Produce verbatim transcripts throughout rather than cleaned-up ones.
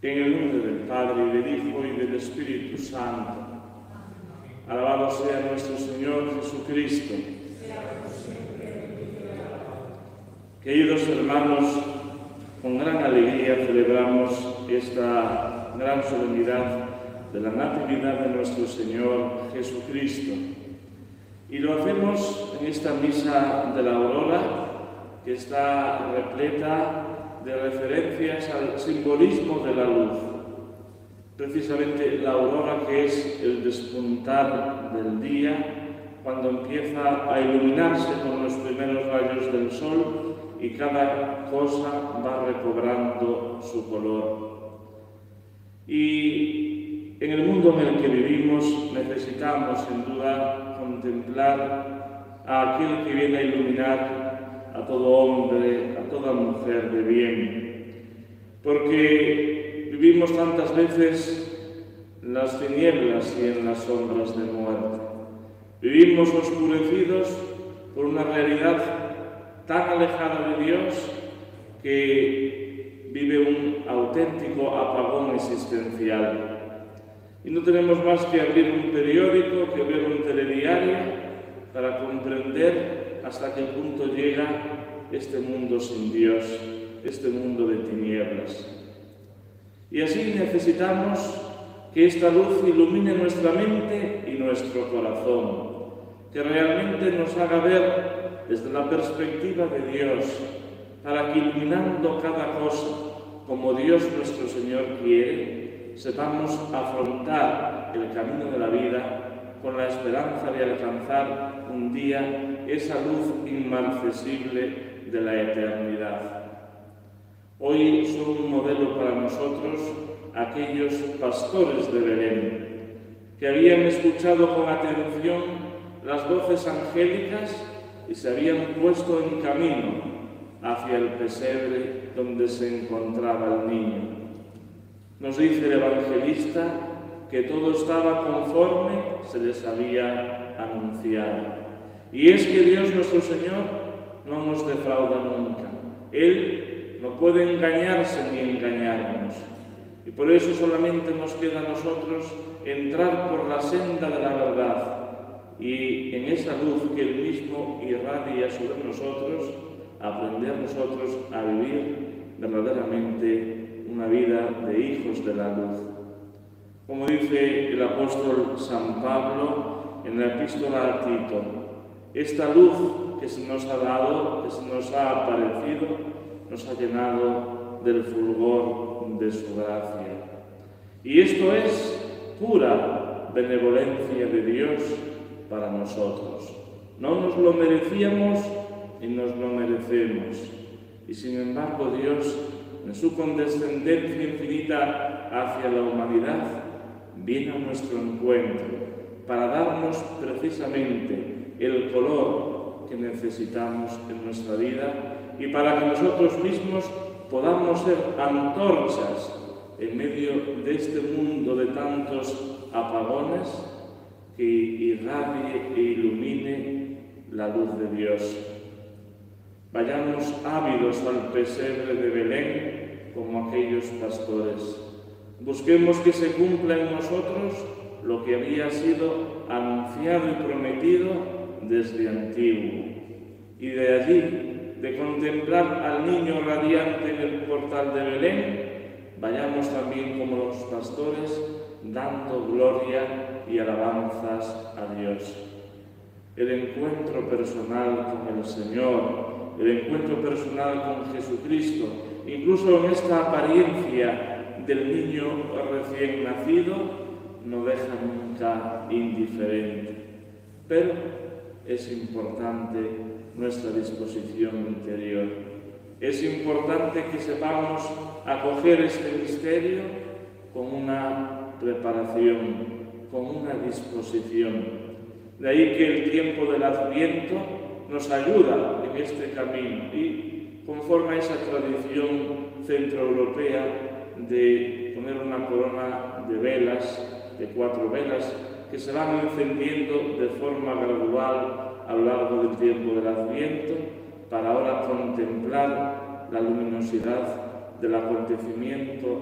En el nombre del Padre, y del Hijo, y del Espíritu Santo. Alabado sea nuestro Señor Jesucristo. Queridos hermanos, con gran alegría celebramos esta gran solemnidad de la Natividad de nuestro Señor Jesucristo. Y lo hacemos en esta misa de la aurora, que está repleta de referencias al simbolismo de la luz. Precisamente la aurora, que es el despuntar del día, cuando empieza a iluminarse con los primeros rayos del sol y cada cosa va recobrando su color. Y en el mundo en el que vivimos necesitamos sin duda contemplar a aquel que viene a iluminar a todo hombre, a toda mujer de bien, porque vivimos tantas veces en las tinieblas y en las sombras de muerte. Vivimos oscurecidos por una realidad tan alejada de Dios que vive un auténtico apagón existencial. Y no tenemos más que abrir un periódico, que ver un telediario, para comprender hasta qué punto llega este mundo sin Dios, este mundo de tinieblas. Y así necesitamos que esta luz ilumine nuestra mente y nuestro corazón, que realmente nos haga ver desde la perspectiva de Dios, para que iluminando cada cosa como Dios nuestro Señor quiere, sepamos afrontar el camino de la vida con la esperanza de alcanzar un día esa luz inmarcesible de la eternidad. Hoy son un modelo para nosotros aquellos pastores de Belén, que habían escuchado con atención las voces angélicas y se habían puesto en camino hacia el pesebre donde se encontraba el niño. Nos dice el evangelista que todo estaba conforme se les había anunciado. Y es que Dios nuestro Señor no nos defrauda nunca. Él no puede engañarse ni engañarnos. Y por eso solamente nos queda a nosotros entrar por la senda de la verdad y en esa luz que Él mismo irradia sobre nosotros, aprender nosotros a vivir verdaderamente una vida de hijos de la luz. Como dice el apóstol San Pablo en la epístola a Tito, esta luz que se nos ha dado, que se nos ha aparecido, nos ha llenado del fulgor de su gracia. Y esto es pura benevolencia de Dios para nosotros. No nos lo merecíamos y nos lo merecemos. Y sin embargo Dios, en su condescendencia infinita hacia la humanidad, viene a nuestro encuentro para darnos precisamente el color que necesitamos en nuestra vida y para que nosotros mismos podamos ser antorchas en medio de este mundo de tantos apagones, que irradie e ilumine la luz de Dios. Vayamos ávidos al pesebre de Belén como aquellos pastores. Busquemos que se cumpla en nosotros lo que había sido anunciado y prometido desde antiguo. Y de allí, de contemplar al niño radiante en el portal de Belén, vayamos también como los pastores dando gloria y alabanzas a Dios. El encuentro personal con el Señor, el encuentro personal con Jesucristo, incluso en esta apariencia del niño recién nacido, no deja nunca indiferente. Pero es importante nuestra disposición interior. Es importante que sepamos acoger este misterio con una preparación, con una disposición. De ahí que el tiempo del Adviento nos ayuda en este camino y conforme a esa tradición centroeuropea de poner una corona de velas, de cuatro velas, que se van encendiendo de forma gradual a lo largo del tiempo del Adviento, para ahora contemplar la luminosidad del acontecimiento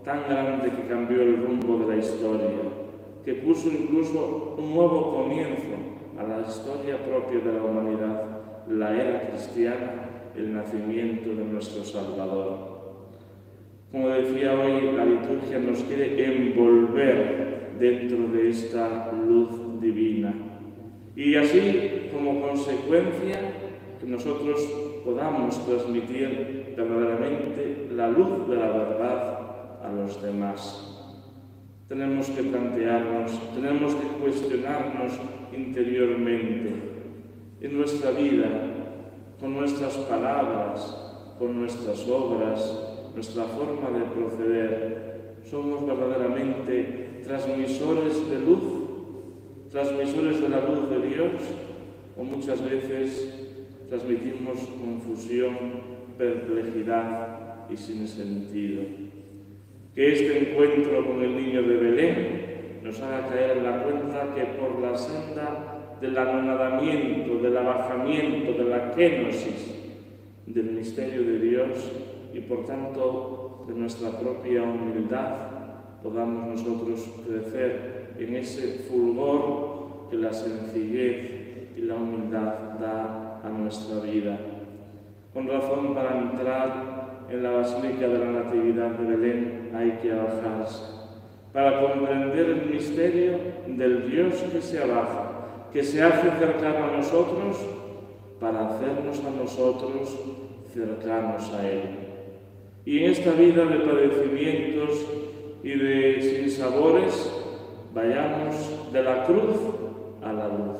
tan grande que cambió el rumbo de la historia, que puso incluso un nuevo comienzo a la historia propia de la humanidad, la era cristiana, el nacimiento de nuestro Salvador. Como decía hoy, la liturgia nos quiere envolver dentro de esta luz divina. Y así, como consecuencia, que nosotros podamos transmitir verdaderamente la luz de la verdad a los demás. Tenemos que plantearnos, tenemos que cuestionarnos interiormente en nuestra vida, con nuestras palabras, con nuestras obras, nuestra forma de proceder. ¿Somos verdaderamente transmisores de luz? ¿Transmisores de la luz de Dios? ¿O muchas veces transmitimos confusión, perplejidad y sin sentido? Que este encuentro con el niño de Belén nos haga caer en la cuenta que por la senda del anonadamiento, del abajamiento, de la kénosis del misterio de Dios y por tanto de nuestra propia humildad, podamos nosotros crecer en ese fulgor que la sencillez y la humildad da a nuestra vida. Con razón, para entrar en la Basílica de la Natividad de Belén hay que abajarse, para comprender el misterio del Dios que se abaja, que se hace cercano a nosotros para hacernos a nosotros cercanos a Él. Y en esta vida de padecimientos y de sinsabores, vayamos de la cruz a la luz.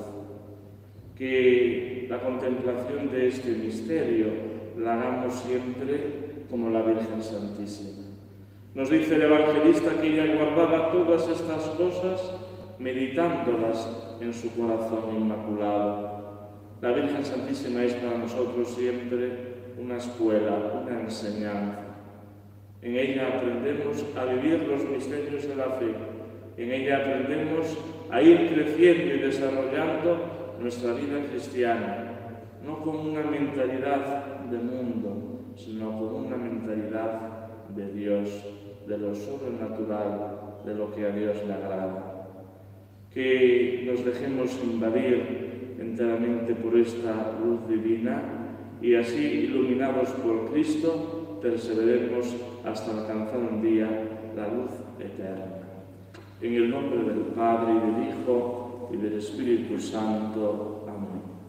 Que la contemplación de este misterio la hagamos siempre como la Virgen Santísima. Nos dice el evangelista que ella guardaba todas estas cosas meditándolas en su corazón inmaculado. La Virgen Santísima es para nosotros siempre una escuela, una enseñanza. En ella aprendemos a vivir los misterios de la fe. En ella aprendemos a ir creciendo y desarrollando nuestra vida cristiana, no con una mentalidad de mundo, sino con una mentalidad de Dios, de lo sobrenatural, de lo que a Dios le agrada. Que nos dejemos invadir enteramente por esta luz divina y así, iluminados por Cristo, perseveremos hasta alcanzar un día la luz eterna. En el nombre del Padre, y del Hijo, y del Espíritu Santo. Amén.